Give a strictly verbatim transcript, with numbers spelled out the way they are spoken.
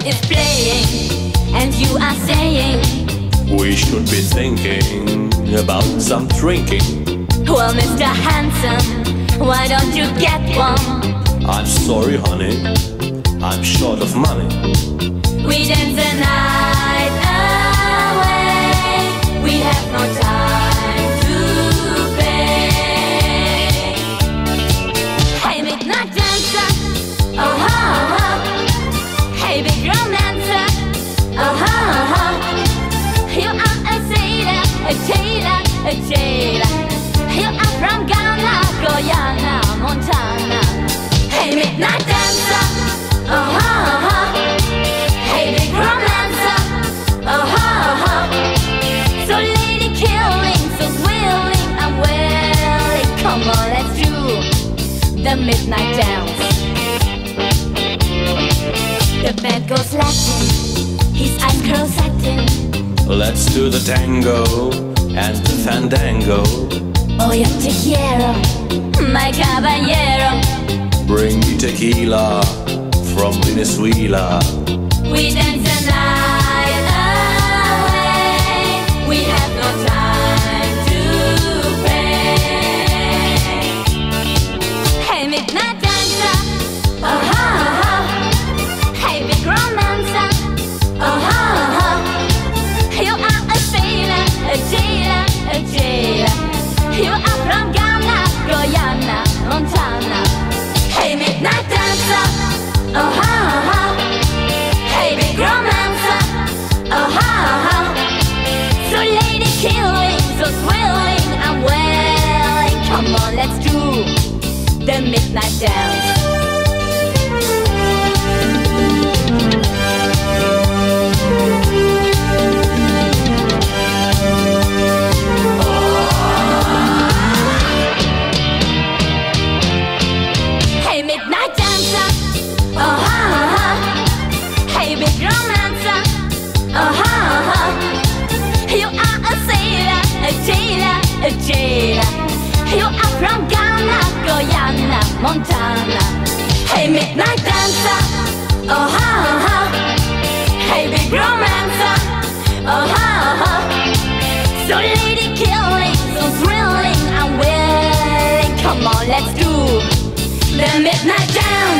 is playing, and you are saying we should be thinking about some drinking. well, Mister Handsome, why don't you get one? I'm sorry, honey, I'm short of money. We dance the night away, we have no time to pay. Hey, midnight dancer, oh ha ha. Hey, big romancer, oh ha ha. You are a sailor, a tailor, a jailer. You are from Ghana, Guyana, Montana. Hey, midnight dancer, oh ha ha. Hey, big romancer, oh ha ha. So lady killing, so willing, I'm willing. Come on, let's do the midnight dance. The band goes Latin, his eyes curl satin. Let's do the tango and the fandango. Oh, yo te quiero, my caballero. Bring me tequila from Venezuela. We dance the night away, we have no time to pay. Hey, midnight dancer, oh ha ha. Hey, big romancer, oh ha ha. You are a sailor, a jailer, a jailer. You are from Ghana, Guyana, Montana. Hey, midnight dancer, oh ha ha. Hey, big romancer, oh ha ha. So lady killing, so thrilling, I'm willing. Come on, let's do the midnight dance. Hey, midnight dancer, oh ha ha. Hey, big romancer, oh ha ha. You are a sailor, a jailer, a jailer. You are from Ghana, Guyana, Montana. Hey, midnight dancer, oh ha ha. Hey, big romancer, oh ha ha. So lady killing, so thrilling, I'm willing. Come on, let's do the midnight dance.